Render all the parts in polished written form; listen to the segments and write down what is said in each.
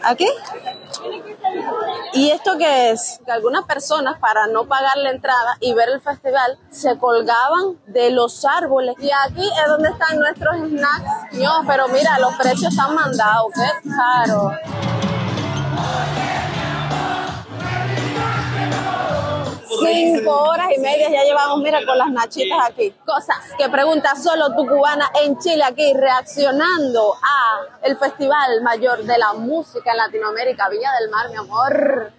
¿Aquí? ¿Y esto qué es? Que algunas personas, para no pagar la entrada y ver el festival, se colgaban de los árboles. Y aquí es donde están nuestros snacks. No, pero mira, los precios están mandados. ¡Qué caro! Cinco horas y media ya llevamos, mira, con las nachitas aquí. Cosas que pregunta solo tu cubana en Chile, aquí reaccionando a el Festival Mayor de la Música en Latinoamérica, Viña del Mar, mi amor.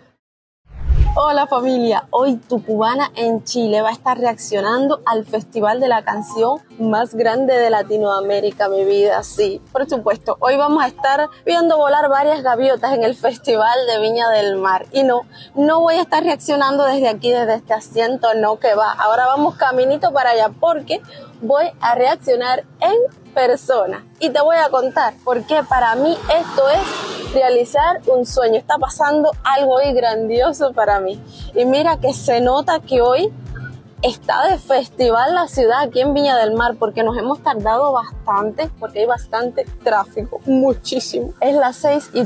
Hola familia, hoy tu cubana en Chile va a estar reaccionando al festival de la canción más grande de Latinoamérica, mi vida, sí, por supuesto. Hoy vamos a estar viendo volar varias gaviotas en el festival de Viña del Mar. Y no voy a estar reaccionando desde aquí, desde este asiento, no, que va. Ahora vamos caminito para allá porque voy a reaccionar en persona. Y te voy a contar porque para mí esto es realizar un sueño. Está pasando algo hoy grandioso para mí. Y mira que se nota que hoy está de festival la ciudad aquí en Viña del Mar, porque nos hemos tardado bastante, porque hay bastante tráfico, muchísimo. Es las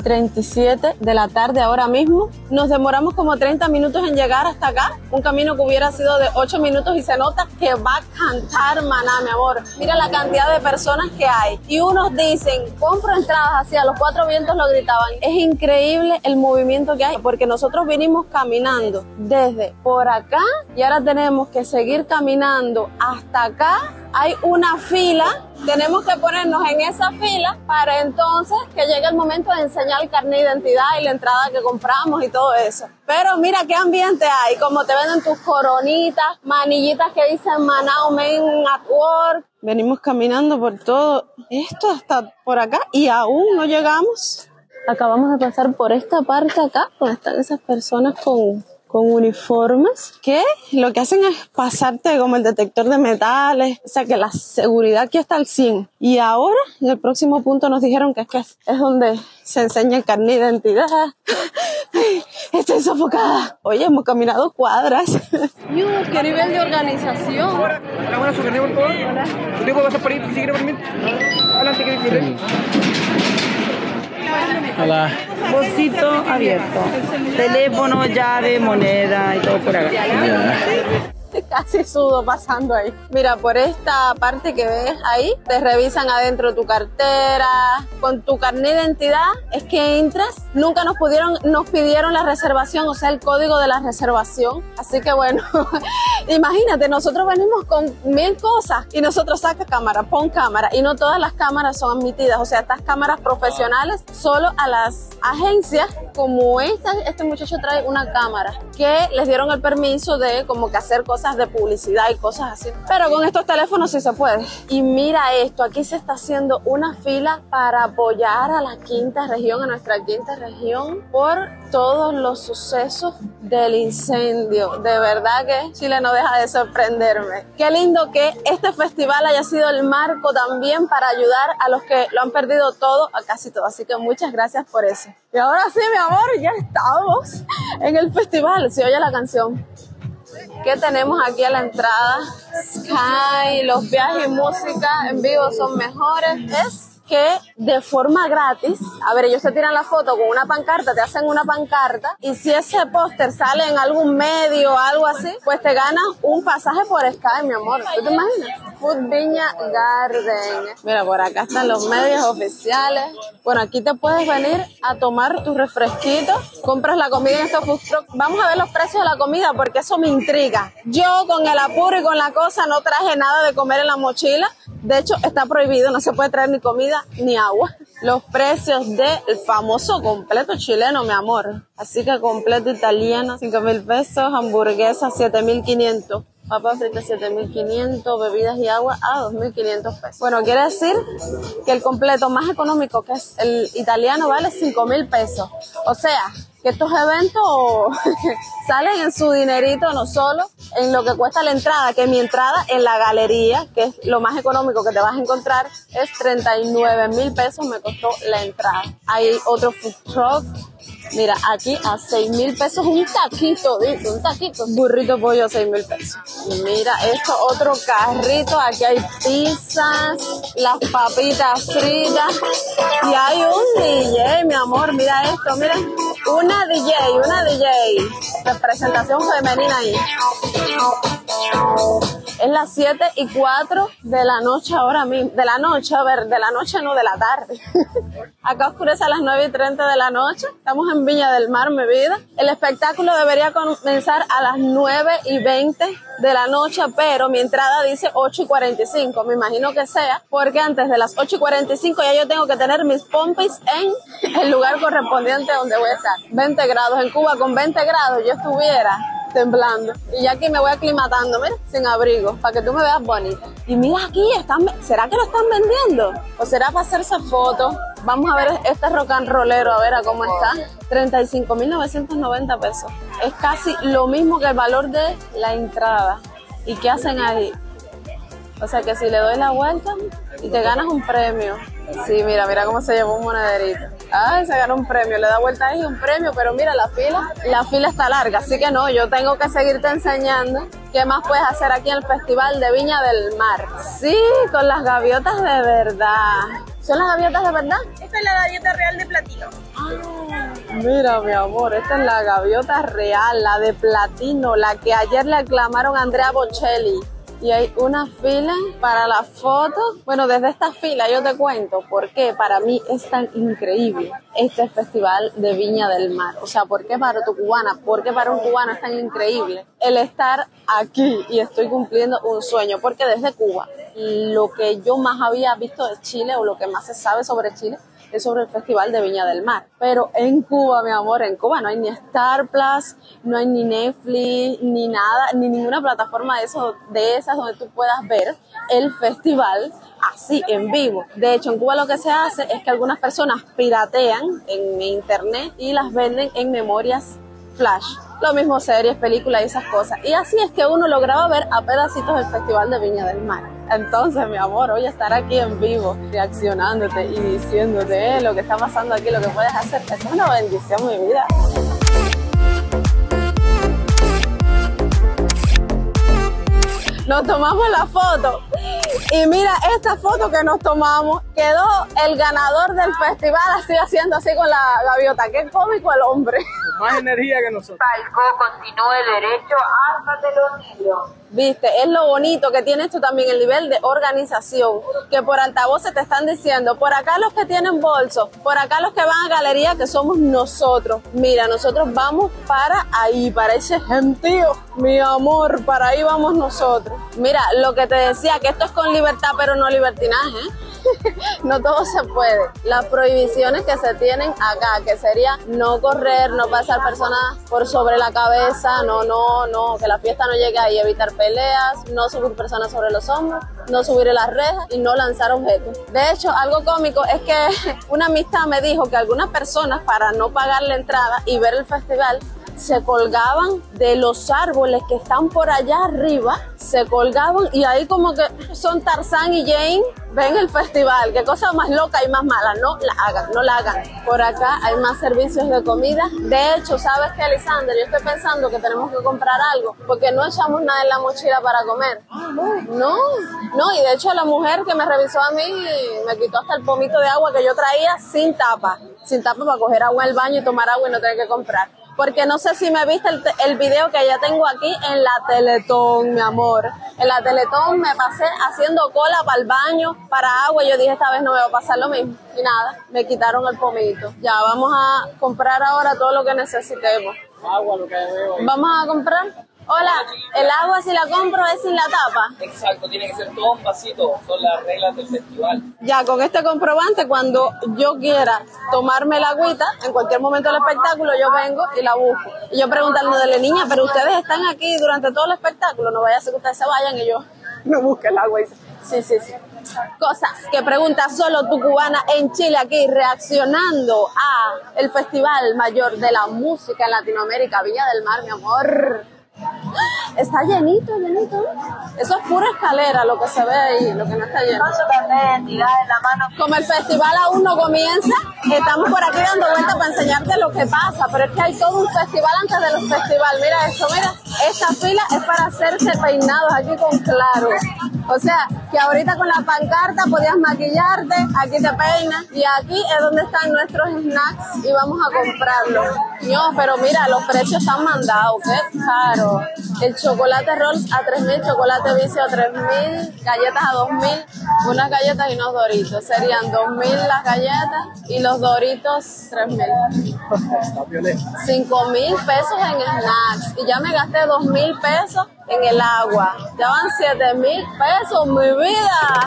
6:37 de la tarde ahora mismo. Nos demoramos como 30 minutos en llegar hasta acá, un camino que hubiera sido de 8 minutos, y se nota que va a cantar Maná, mi amor. Mira la cantidad de personas que hay. Y unos dicen, compro entradas, así a los cuatro vientos lo gritaban. Es increíble el movimiento que hay, porque nosotros vinimos caminando desde por acá y ahora tenemos que seguir caminando hasta acá. Hay una fila, tenemos que ponernos en esa fila para entonces que llegue el momento de enseñar el carnet de identidad y la entrada que compramos y todo eso. Pero mira qué ambiente hay, como te venden tus coronitas, manillitas que dicen Maná Men at Work. Venimos caminando por todo esto hasta por acá y aún no llegamos. Acabamos de pasar por esta parte acá, donde están esas personas con uniformes, que lo que hacen es pasarte como el detector de metales, o sea que la seguridad aquí está al 100. Y ahora, en el próximo punto nos dijeron que es donde se enseña el carnet de identidad. Estoy sofocada. Oye, hemos caminado cuadras. ¡Qué nivel de organización! Hola, buenas, su carnet, por favor. Hola. ¿Usted puede pasar por ahí si quiere por mí? Adelante, ¿qué quiere? Hola. Bolsito abierto. Teléfono, llave, moneda y todo por acá. Casi sudo pasando ahí. Mira, por esta parte que ves ahí, te revisan adentro tu cartera, con tu carnet de identidad, es que entras. Nunca nos pidieron la reservación, o sea, el código de la reservación. Así que bueno, imagínate, nosotros venimos con 1000 cosas y nosotros saca cámara, pon cámara, y no todas las cámaras son admitidas. O sea, estas cámaras profesionales solo a las agencias como este muchacho trae una cámara que les dieron el permiso de como que hacer cosas de publicidad y cosas así, pero con estos teléfonos sí se puede. Y mira esto, aquí se está haciendo una fila para apoyar a la quinta región, a nuestra quinta región, por todos los sucesos del incendio. De verdad que Chile no deja de sorprenderme. Qué lindo que este festival haya sido el marco también para ayudar a los que lo han perdido todo, a casi todo, así que muchas gracias por eso. Y ahora sí, mi amor, ya estamos en el festival. Se oye la canción. ¿Qué tenemos aquí a la entrada? Sky, los viajes y música en vivo son mejores. Es que de forma gratis, a ver, ellos te tiran la foto con una pancarta, te hacen una pancarta, y si ese póster sale en algún medio o algo así, pues te ganas un pasaje por Sky, mi amor. ¿Tú te imaginas? Food Viña Garden. Mira, por acá están los medios oficiales. Bueno, aquí te puedes venir a tomar tu refresquito, compras la comida en estos food trucks. Vamos a ver los precios de la comida porque eso me intriga. Yo con el apuro y con la cosa no traje nada de comer en la mochila. De hecho, está prohibido, no se puede traer ni comida ni agua. Los precios del famoso completo chileno, mi amor. Así que completo italiano, 5.000 pesos, hamburguesa, 7.500. Papas fritas 7.500, bebidas y agua a 2.500 pesos. Bueno, quiere decir que el completo más económico, que es el italiano, vale 5.000 pesos. O sea, que estos eventos salen en su dinerito, no solo en lo que cuesta la entrada, que mi entrada en la galería, que es lo más económico que te vas a encontrar, es 39.000 pesos me costó la entrada. Hay otro food truck Mira, aquí a 6.000 pesos un taquito, dice, un taquito. Burrito pollo a 6.000 pesos. Mira, esto otro carrito, aquí hay pizzas, las papitas fritas y hay un DJ, mi amor, mira esto, mira, una DJ, representación femenina ahí. Es las 7:04 de la noche ahora mismo, de la noche no, de la tarde. Acá oscurece a las 9:30 de la noche, estamos en Viña del Mar, mi vida. El espectáculo debería comenzar a las 9:20 de la noche, pero mi entrada dice 8:45, me imagino que sea, porque antes de las 8:45 ya yo tengo que tener mis pompis en el lugar correspondiente donde voy a estar. 20 grados, en Cuba con 20 grados yo estuviera temblando. Y ya aquí me voy aclimatando, mira, sin abrigo, para que tú me veas bonita. Y mira aquí, ¿será que lo están vendiendo? ¿O será para hacerse fotos? Vamos a ver este rock and rollero, a ver a cómo está. 35.990 pesos. Es casi lo mismo que el valor de la entrada. ¿Y qué hacen ahí? O sea que si le doy la vuelta y te ganas un premio. Sí, mira cómo se llevó un monederito. Ay, se ganó un premio, le da vuelta ahí un premio, pero mira la fila está larga, así que no, yo tengo que seguirte enseñando qué más puedes hacer aquí en el Festival de Viña del Mar. Sí, con las gaviotas de verdad. ¿Son las gaviotas de verdad? Esta es la gaviota real de platino. Ah, mira, mi amor, esta es la gaviota real, la de platino, la que ayer le aclamaron a Andrea Bocelli. Y hay una fila para la foto. Bueno, desde esta fila yo te cuento por qué para mí es tan increíble este Festival de Viña del Mar. O sea, ¿por qué para tu cubana? ¿Por qué para un cubano es tan increíble el estar aquí? Y estoy cumpliendo un sueño, porque desde Cuba lo que yo más había visto de Chile, o lo que más se sabe sobre Chile, es sobre el Festival de Viña del Mar. Pero en Cuba, mi amor, en Cuba no hay ni Star Plus, no hay ni Netflix, ni nada, ni ninguna plataforma de esas donde tú puedas ver el festival así, en vivo. De hecho, en Cuba lo que se hace es que algunas personas piratean en internet y las venden en memorias flash. Lo mismo series, películas y esas cosas. Y así es que uno lograba ver a pedacitos el Festival de Viña del Mar. Entonces, mi amor, hoy estar aquí en vivo, reaccionándote y diciéndote lo que está pasando aquí, lo que puedes hacer, eso es una bendición, mi vida. Nos tomamos la foto y mira esta foto que nos tomamos, quedó el ganador del festival así haciendo así con la gaviota. Qué cómico el hombre. Más energía que nosotros. Falcó, continúe derecho, álzate los niños. Viste, es lo bonito que tiene esto también, el nivel de organización, que por altavoces te están diciendo, por acá los que tienen bolsos, por acá los que van a galería, que somos nosotros. Mira, nosotros vamos para ahí, para ese gentío, mi amor, para ahí vamos nosotros. Mira, lo que te decía, que esto es con libertad, pero no libertinaje, ¿eh? No todo se puede. Las prohibiciones que se tienen acá, que sería no correr, no pasar personas por sobre la cabeza, no, que la fiesta no llegue ahí, evitar peleas, no subir personas sobre los hombros, no subir en las rejas y no lanzar objetos. De hecho, algo cómico es que una amistad me dijo que algunas personas, para no pagar la entrada y ver el festival, se colgaban de los árboles que están por allá arriba, se colgaban y ahí como que son Tarzán y Jane, ven el festival. Qué cosa más loca y más mala, no la hagan. Por acá hay más servicios de comida. De hecho, ¿sabes qué, Lisander? Yo estoy pensando que tenemos que comprar algo, porque no echamos nada en la mochila para comer. No, y de hecho la mujer que me revisó a mí me quitó hasta el pomito de agua que yo traía sin tapa para coger agua en el baño y tomar agua y no tener que comprar. Porque no sé si me viste el video que ya tengo aquí en la Teletón, mi amor. En la Teletón me pasé haciendo cola para el baño, para agua, y yo dije, esta vez no me va a pasar lo mismo. Y nada, me quitaron el pomito. Ya, vamos a comprar ahora todo lo que necesitemos. Agua, lo que veo ahí. ¿Vamos a comprar? Hola, el agua si la compro es sin la tapa. Exacto, tiene que ser todo un vasito, son las reglas del festival. Ya, con este comprobante, cuando yo quiera tomarme la agüita, en cualquier momento del espectáculo, yo vengo y la busco. Y yo preguntándole, niña, pero ustedes están aquí durante todo el espectáculo, no vaya a ser que ustedes se vayan y yo me busque el agua y dice, sí. Cosas que pregunta solo tu cubana en Chile, aquí reaccionando a el Festival Mayor de la Música en Latinoamérica, Viña del Mar, mi amor. Está llenito, llenito. Eso es pura escalera lo que se ve ahí, lo que no está lleno. Con su carnet de identidad en la mano. Como el festival aún no comienza, estamos por aquí dando vueltas para enseñarte lo que pasa, pero es que hay todo un festival antes de los festivales. Mira esto, mira, esta fila es para hacerse peinados aquí con claro. O sea, que ahorita con la pancarta podías maquillarte, aquí te peinas y aquí es donde están nuestros snacks y vamos a comprarlos. No, pero mira, los precios están mandados, qué caro. El chocolate rolls a 3.000, chocolate vicio a 3.000, galletas a 2.000, unas galletas y unos doritos. Serían 2.000 las galletas y los doritos 3.000. 5.000 pesos en snacks y ya me gasté 2.000 pesos en el agua. Ya van 7.000 pesos, mi vida.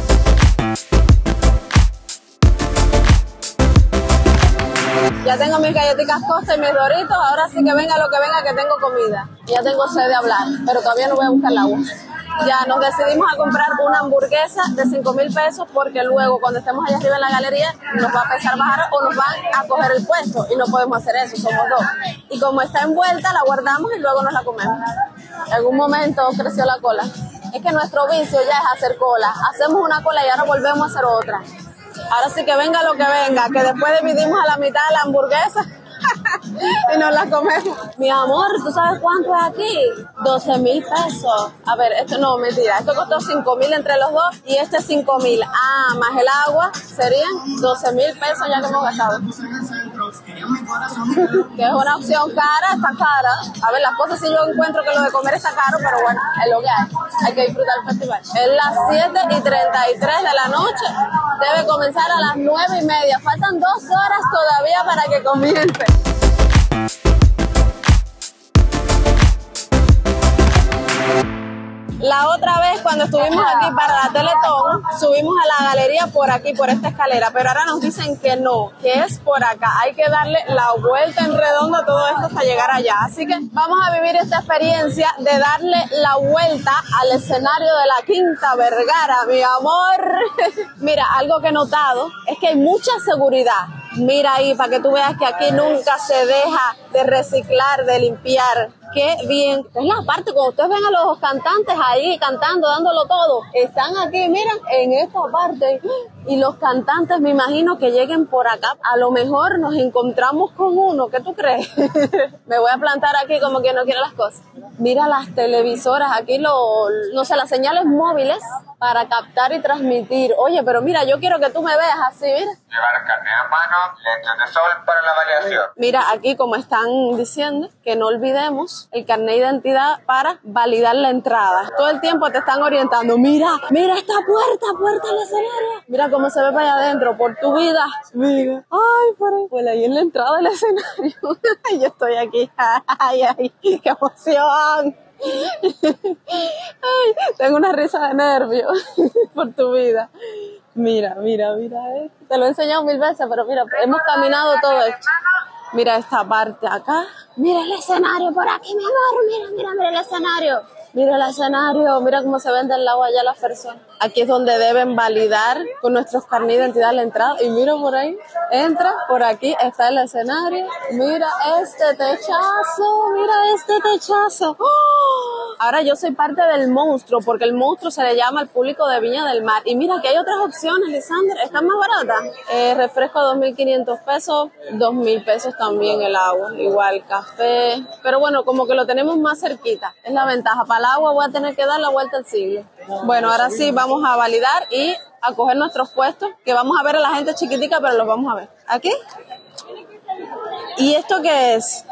Ya tengo mis galletitas Costa y mis doritos. Ahora sí que venga lo que venga, que tengo comida. Ya tengo sed de hablar, pero todavía no voy a buscar el agua. Ya nos decidimos a comprar una hamburguesa de 5.000 pesos porque luego cuando estemos allá arriba en la galería nos va a pesar bajar o nos van a coger el puesto y no podemos hacer eso, somos dos. Y como está envuelta la guardamos y luego nos la comemos. En algún momento creció la cola. Es que nuestro vicio ya es hacer cola. Hacemos una cola y ahora volvemos a hacer otra. Ahora sí que venga lo que venga, que después dividimos a la mitad de la hamburguesa y nos la comemos. Mi amor, ¿tú sabes cuánto es aquí? 12.000 pesos. A ver, esto no, mentira. Esto costó 5.000 entre los dos y este 5.000. Ah, más el agua serían 12.000 pesos ya que hemos gastado. Que es una opción cara, está cara. A ver, las cosas sí yo encuentro que lo de comer está caro, pero bueno, es lo que hay. Hay que disfrutar el festival. Es las 7:33 de la noche. Debe comenzar a las 9:30. Faltan 2 horas todavía para que comience. La otra vez cuando estuvimos aquí para la Teletón, subimos a la galería por aquí, por esta escalera, pero ahora nos dicen que no, que es por acá. Hay que darle la vuelta en redondo a todo esto hasta llegar allá. Así que vamos a vivir esta experiencia de darle la vuelta al escenario de la Quinta Vergara, mi amor. Mira, algo que he notado es que hay mucha seguridad. Mira ahí, para que tú veas que aquí nunca se deja de reciclar, de limpiar. Qué bien. Es la parte cuando ustedes ven a los cantantes ahí cantando, dándolo todo. Están aquí, miren, en esta parte. Y los cantantes me imagino que lleguen por acá. A lo mejor nos encontramos con uno. ¿Qué tú crees? Me voy a plantar aquí como que no quiere las cosas. Mira las televisoras, aquí no sé, las señales móviles para captar y transmitir. Oye, pero mira, yo quiero que tú me veas así, mira. Llevar carnet a mano, lentes de sol para la validación. Mira, aquí como están diciendo, que no olvidemos el carnet de identidad para validar la entrada. Todo el tiempo te están orientando. Mira esta puerta al escenario. Mira cómo se ve para allá adentro, por tu vida. Mira. Ay, por ahí en la entrada del escenario. Yo estoy aquí. Ay, qué emoción. Ay, tengo una risa de nervio por tu vida. Mira. Te lo he enseñado 1000 veces, pero mira, hemos caminado todo esto. Mira esta parte acá. Mira el escenario por aquí, mi amor. Mira el escenario. Mira el escenario, mira cómo se ven del lado allá las personas. Aquí es donde deben validar con nuestros carnet de identidad la entrada. Y mira por ahí, entra, por aquí está el escenario. Mira este techazo. ¡Oh! Ahora yo soy parte del monstruo, porque el monstruo se le llama al público de Viña del Mar. Y mira que hay otras opciones, Lisander, están más baratas. Refresco a 2.500 pesos, 2.000 pesos también el agua. Igual café, pero bueno, como que lo tenemos más cerquita. Es la ventaja. Para el agua voy a tener que dar la vuelta al siglo. Bueno, ahora sí vamos a validar y a coger nuestros puestos, que vamos a ver a la gente chiquitica, pero los vamos a ver. ¿Aquí? ¿Y esto qué es?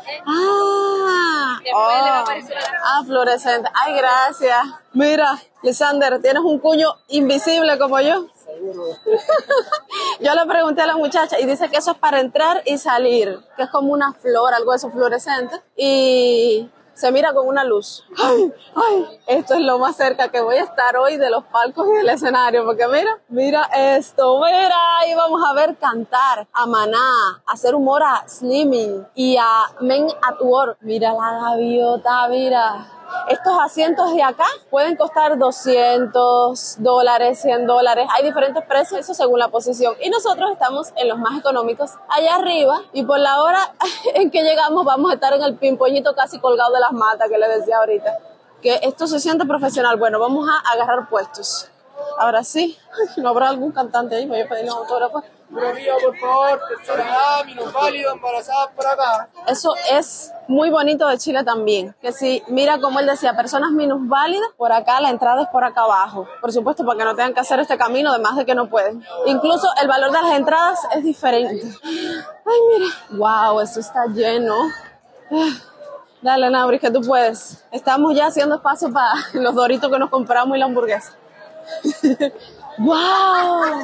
Fluorescente. Ay, gracias. Mira, Lisander, tienes un cuño invisible como yo. Yo le pregunté a la muchacha y dice que eso es para entrar y salir, que es como una flor, algo de eso fluorescente, y se mira con una luz. Ay, esto es lo más cerca que voy a estar hoy de los palcos y del escenario, porque mira esto, y vamos a ver cantar a Maná, hacer humor a Slimming y a Men at Work. Mira la gaviota, mira. Estos asientos de acá pueden costar $200, $100. Hay diferentes precios, eso según la posición. Y nosotros estamos en los más económicos, allá arriba. Y por la hora en que llegamos vamos a estar en el pimpollito casi colgado de las matas que les decía ahorita. que esto se siente profesional. Bueno, vamos a agarrar puestos. Ahora sí, ¿no habrá algún cantante ahí? Voy a pedirle un autógrafo. Buenos días, por favor, tercera edad, minusválido, embarazadas por acá. Eso es muy bonito de Chile también, que si mira como él decía, personas minusválidas, por acá la entrada es por acá abajo, por supuesto para que no tengan que hacer este camino, además de que no pueden. Incluso el valor de las entradas es diferente. Ay, mira, wow, eso está lleno. Dale, Nabri, que tú puedes. Estamos ya haciendo espacio para los doritos que nos compramos y la hamburguesa. ¡Wow!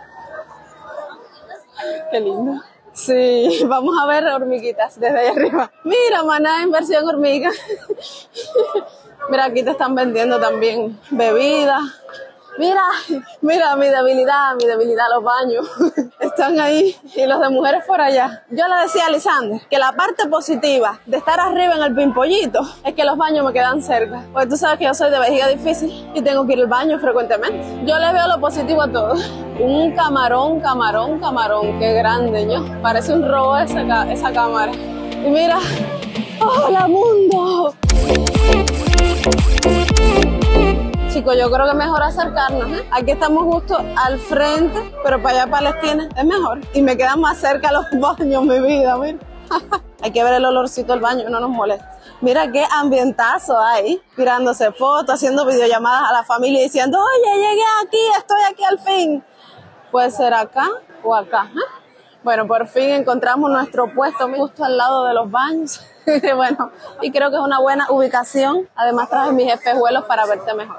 ¡Qué lindo! Sí, vamos a ver hormiguitas desde ahí arriba. Mira, Maná en versión hormiga. Mira, aquí te están vendiendo también bebidas. Mira mi debilidad, los baños. Están ahí y los de mujeres por allá. Yo le decía a Lisander que la parte positiva de estar arriba en el Pimpollito es que los baños me quedan cerca. Porque tú sabes que yo soy de vejiga difícil y tengo que ir al baño frecuentemente. Yo le veo lo positivo a todo. Un camarón. Qué grande, ¿no? Parece un robo esa cámara. Y mira, ¡hola mundo! Chicos, yo creo que es mejor acercarnos, ¿eh? Aquí estamos justo al frente, pero para allá, para la esquina, es mejor. Y me quedan más cerca los baños, mi vida, mira. Hay que ver el olorcito del baño, no nos molesta. Mira qué ambientazo hay, tirándose fotos, haciendo videollamadas a la familia y diciendo, oye, llegué aquí, estoy aquí al fin. Puede ser acá o acá, ¿eh? Bueno, por fin encontramos nuestro puesto justo al lado de los baños. Bueno, y creo que es una buena ubicación. Además traje mis espejuelos para verte mejor.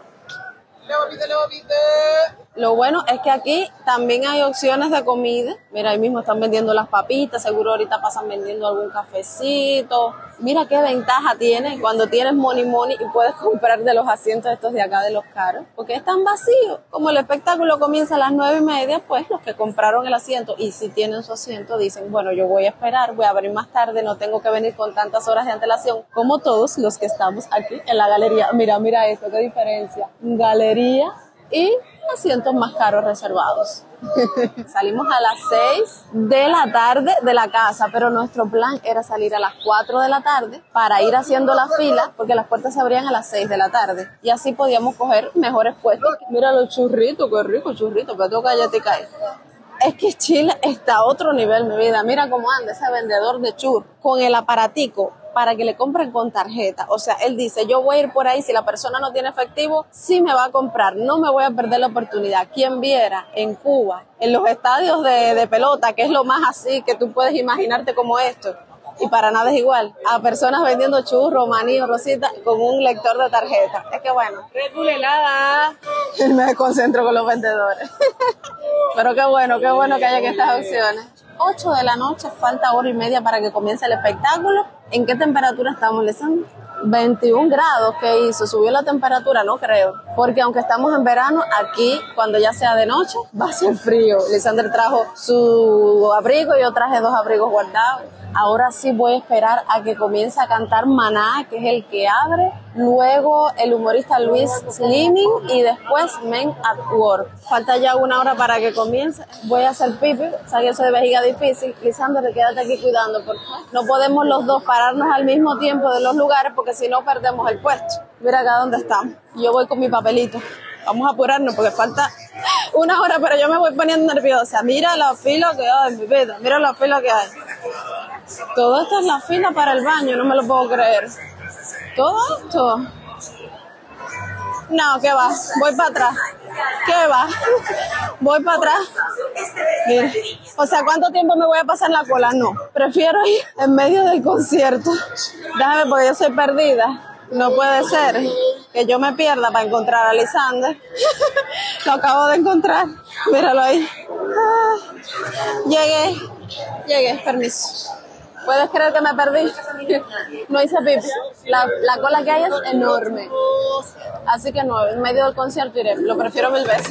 Lo bueno es que aquí también hay opciones de comida. Mira, ahí mismo están vendiendo las papitas, seguro ahorita pasan vendiendo algún cafecito. Mira qué ventaja tiene cuando tienes money y puedes comprar de los asientos estos de acá de los caros, porque están vacíos. Como el espectáculo comienza a las 9:30, pues los que compraron el asiento y si tienen su asiento dicen, bueno, yo voy a esperar, voy a venir más tarde, no tengo que venir con tantas horas de antelación, como todos los que estamos aquí en la galería. Mira esto, qué diferencia. Galería y asientos más caros reservados. Salimos a las 6 de la tarde de la casa, pero nuestro plan era salir a las 4 de la tarde para ir haciendo la fila, porque las puertas se abrían a las 6 de la tarde y así podíamos coger mejores puestos. Mira los churritos, qué rico churrito, pero tengo galletica ahí. Es que Chile está a otro nivel, mi vida. Mira cómo anda ese vendedor de churros con el aparatico para que le compren con tarjeta. O sea, él dice, yo voy a ir por ahí, si la persona no tiene efectivo, sí me va a comprar, no me voy a perder la oportunidad. Quien viera en Cuba, en los estadios de pelota, que es lo más así que tú puedes imaginarte como esto, y para nada es igual, a personas vendiendo churros, maní o rosita con un lector de tarjeta. Es que bueno, Red Bull helada. Me concentro con los vendedores. Pero qué bueno que hayan estas opciones. 8 de la noche, falta hora y media para que comience el espectáculo. ¿En qué temperatura estamos, Lisandro? 21 grados, ¿qué hizo? ¿Subió la temperatura? No creo, porque aunque estamos en verano, aquí cuando ya sea de noche va a ser frío. Lisandro trajo su abrigo y yo traje 2 abrigos guardados. Ahora sí voy a esperar a que comience a cantar Maná, que es el que abre, luego el humorista Luis Slimming y después Men at Work. Falta ya 1 hora para que comience. Voy a hacer pipi, o sea que yo soy de vejiga difícil. Lisandro, quédate aquí cuidando, por favor. No podemos los dos pararnos al mismo tiempo de los lugares porque si no perdemos el puesto. Mira acá donde estamos. Yo voy con mi papelito. Vamos a apurarnos porque falta 1 hora, pero yo me voy poniendo nerviosa. Mira la fila que hay, mi vida. Mira la fila que hay. Todo esto es la fila para el baño, no me lo puedo creer. Todo esto. No, ¿qué va? Voy para atrás. ¿Qué va? Voy para atrás. Mira. O sea, ¿cuánto tiempo me voy a pasar en la cola? No. Prefiero ir en medio del concierto. Déjame porque yo soy perdida. No puede ser que yo me pierda para encontrar a Lisander. Lo acabo de encontrar. Míralo ahí. Llegué, permiso. ¿Puedes creer que me perdí? No hice pipi. La cola que hay es enorme. Así que no, en medio del concierto iré. Lo prefiero 1000 veces.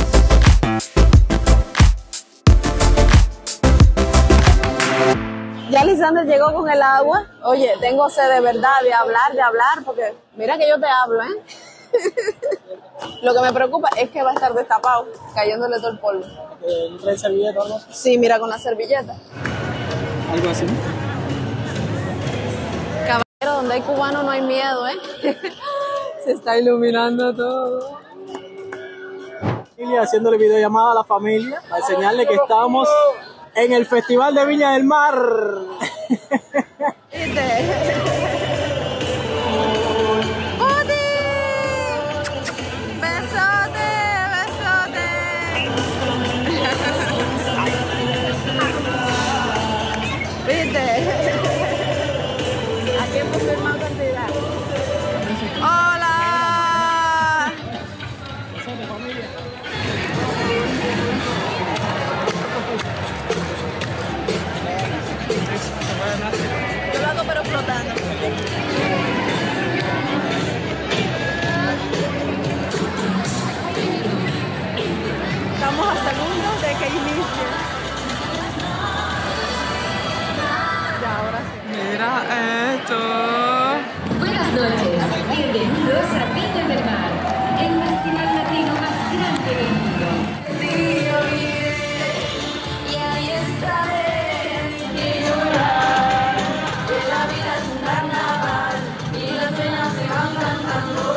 Ya Lisander llegó con el agua. Oye, tengo sed de verdad de hablar, porque mira que yo te hablo, ¿eh? Lo que me preocupa es que va a estar destapado, cayéndole todo el polvo. ¿Trae servilleta o algo? Sí, mira, con la servilleta. Algo así, ¿no? Caballero, donde hay cubano no hay miedo, ¿eh? Se está iluminando todo. Haciéndole videollamada a la familia para enseñarle que estamos en el Festival de Viña del Mar. Yo lo hago pero flotando. Estamos a segundos de que inicie. Ya, ahora sí. Mira esto. Buenas noches, bienvenidos a Viña del Mar, el festival latino más grande del mundo. Y ahí estaré, y llorar, que la vida es un carnaval, y las penas se van cantando.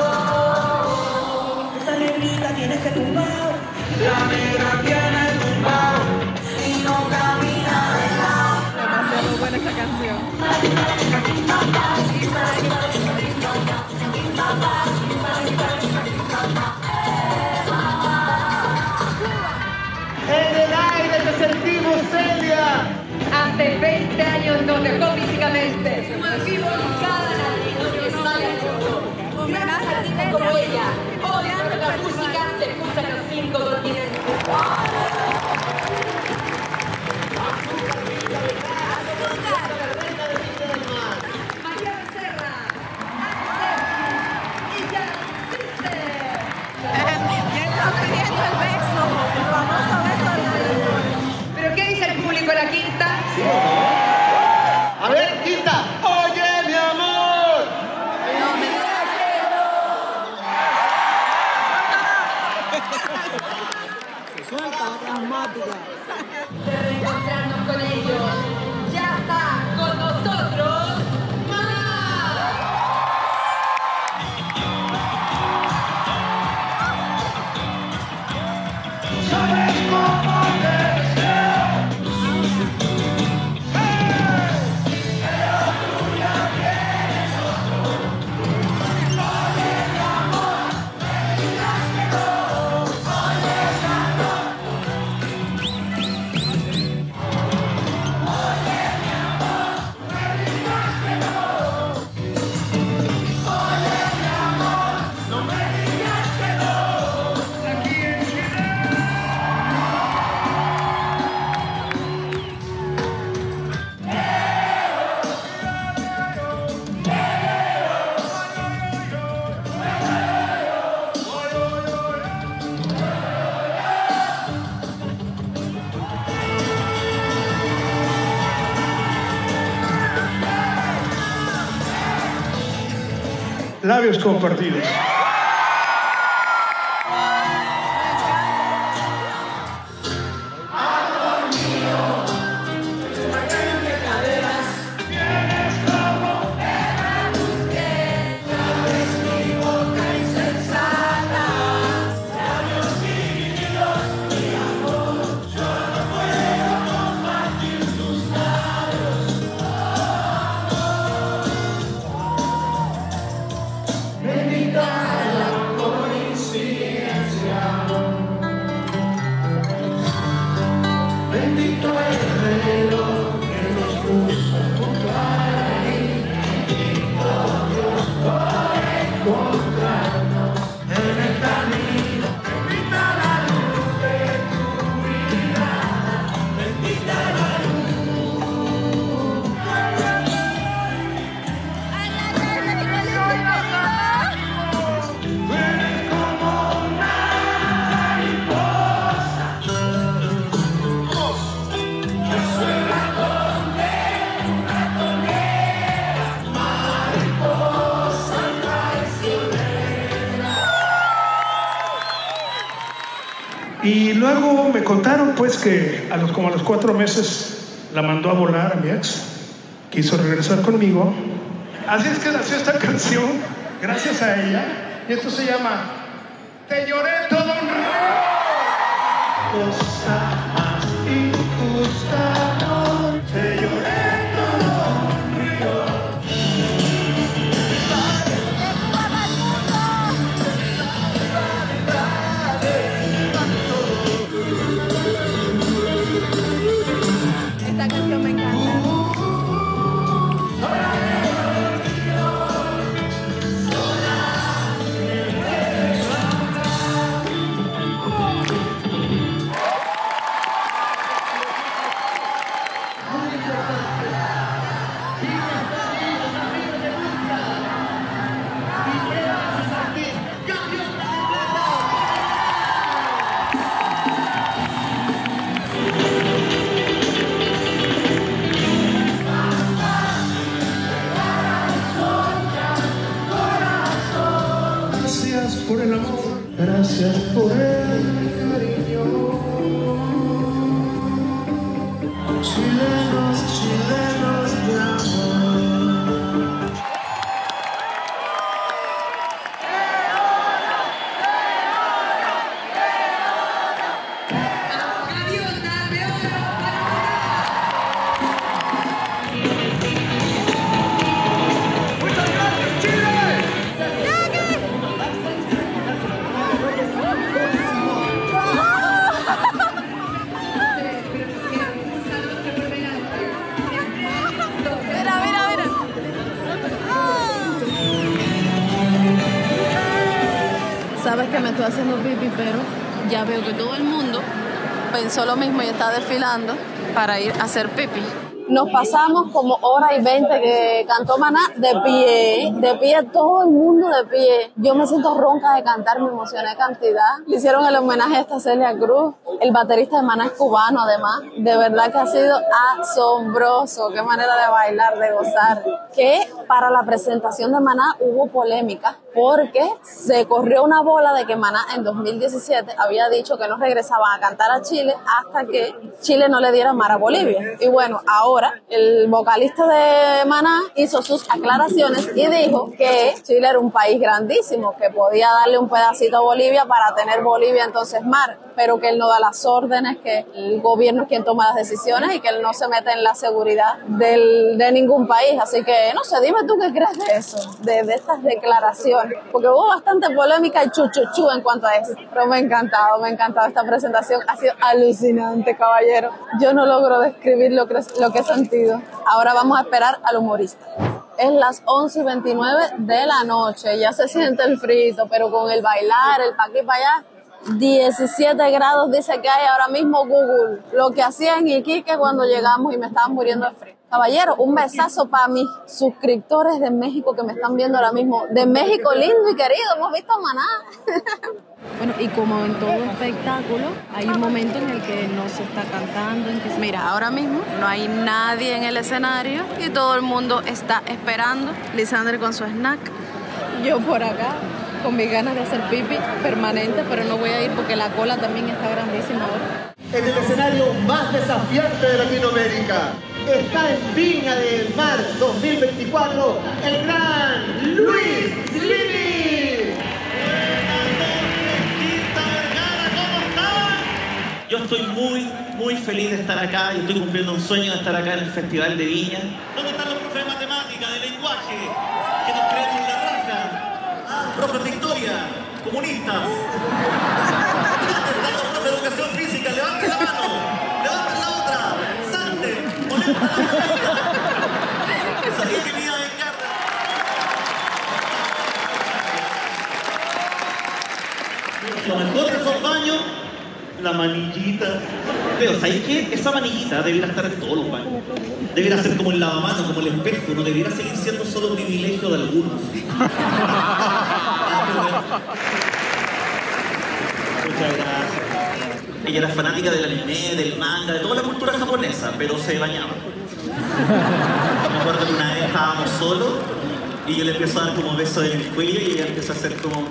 Esa negrita tiene ese tumbao, la negra tiene el tumbao, y no camina de lado. Demasiado buena esta canción. En el aire te sentimos, Celia. Hace 20 años nos dejó físicamente. Vivo cada latino que sale al mundo. Gracias a gente como ella. Hoy nuestra música se escucha en los 5 continentes. María Becerra. Y ya existe. Ya están pidiendo el beso, el famoso beso de la luna. ¿Pero qué dice el público de la quinta? A ver, Quinta. Oye, mi amor. Se suelta la dramática. De reencontrarnos con ellos. Ya está con nosotros. Labios compartidos. Y luego me contaron pues que como a los 4 meses la mandó a volar a mi ex, quiso regresar conmigo. Así es que nació esta canción gracias a ella. Y esto se llama Te lloré todo un río. Cosa más injusta, no, te lloré todo un río. Esta canción me encanta. Gracias por el amor, gracias por el cariño. Chilenos, chilenos de amor. Gaviota de oro para Sabes que me estoy haciendo pipí, pero ya veo que todo el mundo pensó lo mismo y está desfilando para ir a hacer pipí. Nos pasamos como hora y 20 que cantó Maná de pie, todo el mundo de pie. Yo me siento ronca de cantar, me emocioné cantidad. Le hicieron el homenaje a esta Celia Cruz, el baterista de Maná es cubano además. De verdad que ha sido asombroso, qué manera de bailar, de gozar. Que para la presentación de Maná hubo polémica porque se corrió una bola de que Maná en 2017 había dicho que no regresaban a cantar a Chile hasta que Chile no le diera mar a Bolivia. Y bueno, ahora el vocalista de Maná hizo sus aclaraciones y dijo que Chile era un país grandísimo, que podía darle un pedacito a Bolivia para tener Bolivia entonces mar, pero que él no da las órdenes, que el gobierno es quien toma las decisiones y que él no se mete en la seguridad de ningún país. Así que no sé, dime tú qué crees de eso, de estas declaraciones, porque hubo bastante polémica y chuchuchu en cuanto a eso. Pero me ha encantado esta presentación, ha sido alucinante, caballero. Yo no logro describir lo que he sentido. Ahora vamos a esperar al humorista. Es las 11:29 de la noche, ya se siente el frito, pero con el bailar, el pa' aquí pa' allá, 17 grados dice que hay ahora mismo Google. Lo que hacía en Iquique cuando llegamos y me estaba muriendo de frío. Caballero, un besazo para mis suscriptores de México que me están viendo ahora mismo. De México lindo y querido, hemos visto Maná. Bueno, y como en todo espectáculo, hay un momento en el que no se está cantando. Mira, ahora mismo no hay nadie en el escenario y todo el mundo está esperando. Lisandre con su snack. Yo por acá, con mis ganas de hacer pipi permanente, pero no voy a ir porque la cola también está grandísima ahora. En el escenario más desafiante de Latinoamérica está en Viña del Mar 2024 el gran Luis Lini. Yo estoy muy feliz de estar acá y estoy cumpliendo un sueño de estar acá en el Festival de Viña. ¿Dónde están los profes de matemática, de lenguaje, que nos creemos la raja? Profes de historia, comunistas. ¿Dónde están los profes de educación física? Levanten la mano, levanten la otra, salten, molestan la mano. Sabía que me iba a vengar. Lo mejor de esos baños, la manillita. Pero ¿sabes qué? Esa manillita debiera estar en todos los baños. Debiera ser como el lavamanos, como el espejo. No debiera seguir siendo solo un privilegio de algunos. Muchas gracias. Ella era fanática del anime, del manga, de toda la cultura japonesa, pero se bañaba. Me acuerdo que una vez estábamos solos y yo le empiezo a dar como besos en el cuello y ella empieza a hacer como...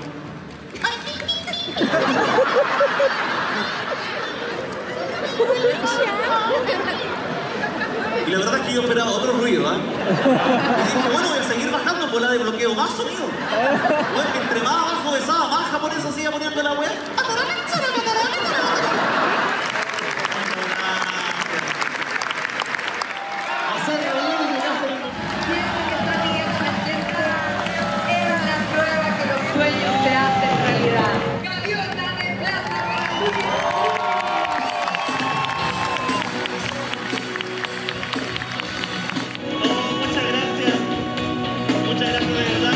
Y la verdad es que yo esperaba otro ruido, ¿eh? Y dije, bueno, voy a seguir bajando en bola de bloqueo más sonido. Bueno, que entre más abajo besaba, más japonesa se iba poniendo la weá. Se hacen realidad. Gaviota de plata Muchas gracias. Muchas gracias de verdad.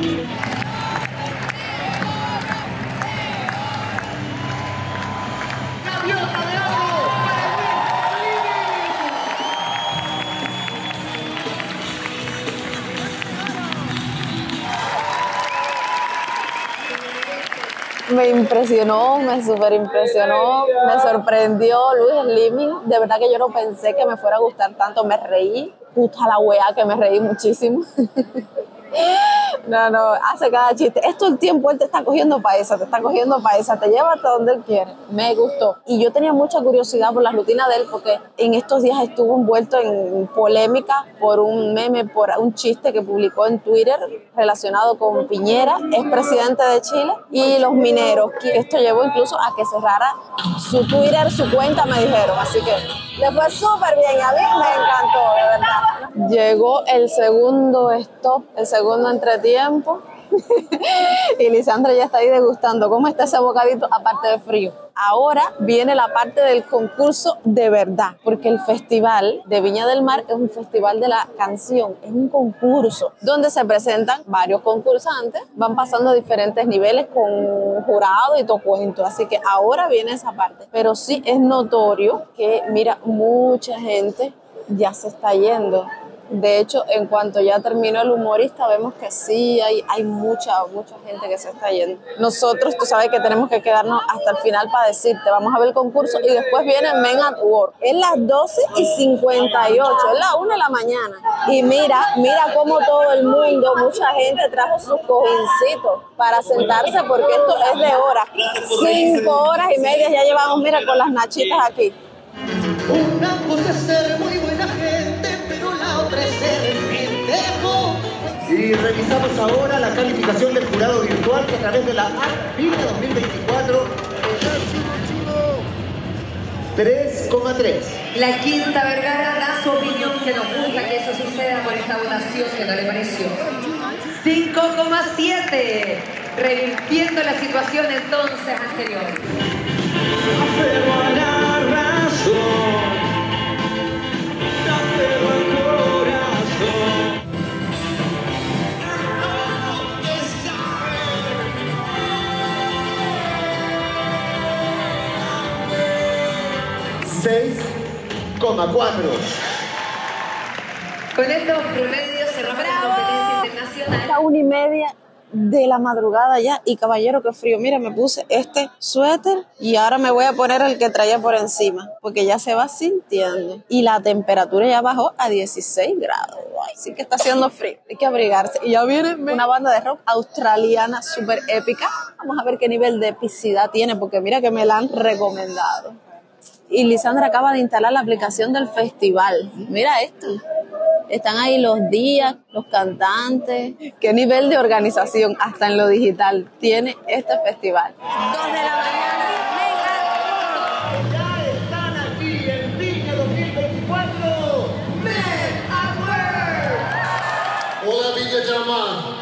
Gaviota de oro para Me impresionó, me súper impresionó, me sorprendió Luis Slimming. De verdad que yo no pensé que me fuera a gustar tanto, me reí. Puta la wea que me reí muchísimo. No, hace cada chiste. Es todo el tiempo, él te está cogiendo para esa, te lleva hasta donde él quiere. Me gustó. Y yo tenía mucha curiosidad por la rutina de él, porque en estos días estuvo envuelto en polémica por un meme, por un chiste que publicó en Twitter relacionado con Piñera, expresidente de Chile, y los mineros. Que esto llevó incluso a que cerrara su Twitter, su cuenta, me dijeron. Así que le fue súper bien. A mí me encantó, de verdad. Llegó el segundo stop, el segundo entretiempo. Y Lisandra ya está ahí degustando cómo está ese bocadito, aparte de frío. Ahora viene la parte del concurso de verdad, porque el Festival de Viña del Mar es un festival de la canción, es un concurso donde se presentan varios concursantes, van pasando a diferentes niveles con jurado y todo cuento, así que ahora viene esa parte. Pero sí es notorio que, mira, mucha gente ya se está yendo. De hecho, en cuanto ya terminó el humorista, vemos que sí, hay mucha gente que se está yendo. Nosotros, tú sabes que tenemos que quedarnos hasta el final para decirte, vamos a ver el concurso y después viene Men at Work. Es las 12:58, es la 1 de la mañana. Y mira cómo todo el mundo, mucha gente trajo sus cojincitos para sentarse, porque esto es de horas. 5 horas y media ya llevamos, mira, con las nachitas aquí. Una cosa es ser muy buena gente, pero la otra es ser pendejo. Y revisamos ahora la calificación del jurado virtual que a través de la app Viña 2024 3,3. La Quinta Vergara da su opinión, que nos gusta que eso suceda por esta votación, que no le pareció. 5,7, revirtiendo la situación entonces anterior. Pero a la razón, dátelo al corazón. 6,4. Con estos promedios cerramos la competencia internacional. La 1:30 de la madrugada ya, y caballero, qué frío. Mira, me puse este suéter y ahora me voy a poner el que traía por encima, porque ya se va sintiendo. Y la temperatura ya bajó a 16 grados. Ay, sí que está haciendo frío, hay que abrigarse. Y ya viene una banda de rock australiana súper épica. Vamos a ver qué nivel de epicidad tiene, porque mira que me la han recomendado. Y Lisandra acaba de instalar la aplicación del festival. Mira esto. Están ahí los días, los cantantes. ¿Qué nivel de organización, hasta en lo digital, tiene este festival? 2 de la mañana. Ya están aquí en Viña 2024. Men at Work. Hola Viña del Mar.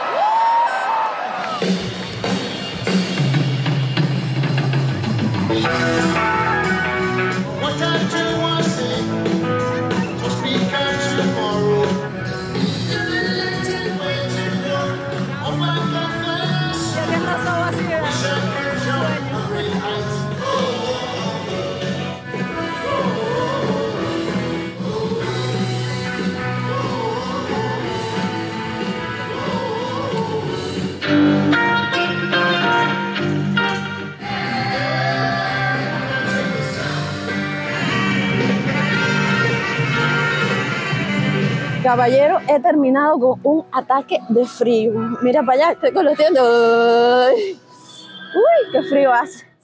Caballero, he terminado con un ataque de frío. Mira para allá, estoy con los dientes. Uy, qué frío hace.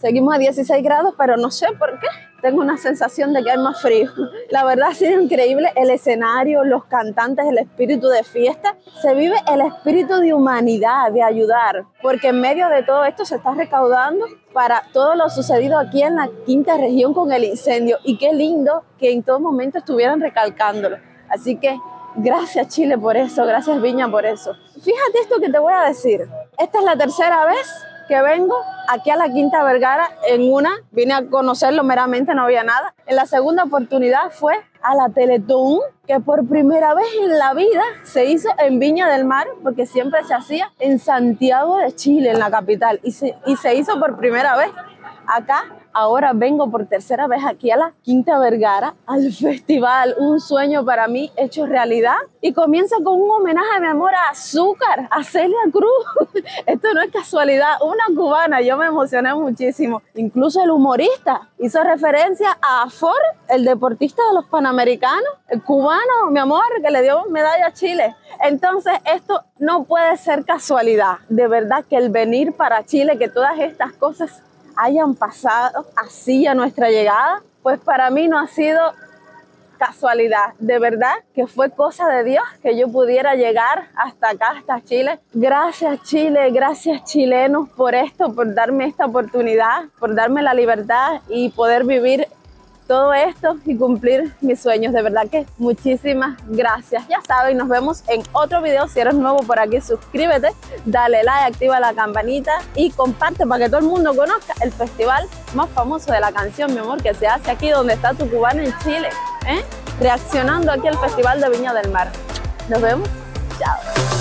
Seguimos a 16 grados, pero no sé por qué. Tengo una sensación de que hay más frío. La verdad ha sido increíble el escenario, los cantantes, el espíritu de fiesta. Se vive el espíritu de humanidad, de ayudar, porque en medio de todo esto se está recaudando para todo lo sucedido aquí en la quinta región con el incendio. Y qué lindo que en todo momento estuvieran recalcándolo. Así que gracias Chile por eso, gracias Viña por eso. Fíjate esto que te voy a decir. Esta es la tercera vez que vengo aquí a la Quinta Vergara. En una vine a conocerlo meramente, no había nada. En la segunda oportunidad fue a la Teletón, que por primera vez en la vida se hizo en Viña del Mar, porque siempre se hacía en Santiago de Chile, en la capital, y se hizo por primera vez acá. Ahora vengo por tercera vez aquí a la Quinta Vergara, al festival, un sueño para mí hecho realidad. Y comienza con un homenaje a mi amor a Azúcar, a Celia Cruz. Esto no es casualidad, una cubana, yo me emocioné muchísimo. Incluso el humorista hizo referencia a Ford, el deportista de los Panamericanos, el cubano, mi amor, que le dio medalla a Chile. Entonces esto no puede ser casualidad. De verdad que el venir para Chile, que todas estas cosas hayan pasado así a nuestra llegada, pues para mí no ha sido casualidad, de verdad que fue cosa de Dios que yo pudiera llegar hasta acá, hasta Chile. Gracias Chile, gracias chilenos por esto, por darme esta oportunidad, por darme la libertad y poder vivir todo esto y cumplir mis sueños. De verdad que muchísimas gracias. Ya saben, nos vemos en otro video. Si eres nuevo por aquí, suscríbete, dale like, activa la campanita y comparte para que todo el mundo conozca el festival más famoso de la canción, mi amor, que se hace aquí donde está tu cubano en Chile, reaccionando aquí al Festival de Viña del Mar. Nos vemos. Chao.